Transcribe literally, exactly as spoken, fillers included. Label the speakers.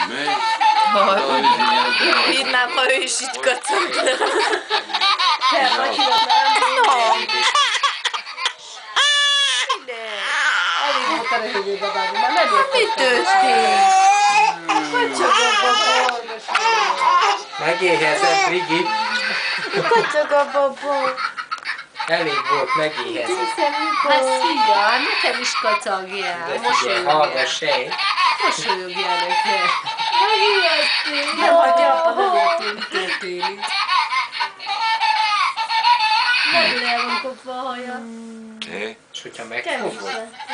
Speaker 1: Bírnám, ha ő is így kacagna.
Speaker 2: Te vacsirat nem elég volt a röhögő babám, már nem értettem.
Speaker 1: Mi történt?
Speaker 2: Kacsog abba borgos.
Speaker 3: Megéhezett, Brigi.
Speaker 1: Kacag a baba.
Speaker 3: Elég volt, megéhezett.
Speaker 2: Hát szia, nekem is kacagjál.
Speaker 3: De figyelj, hallgass sej.
Speaker 2: Mosolyogjál nekem. Megijesztünk. Nem hagyja abba, nem értünk, mi történik. Nagyon el van kopva a haja.
Speaker 3: És hogyha megfogod,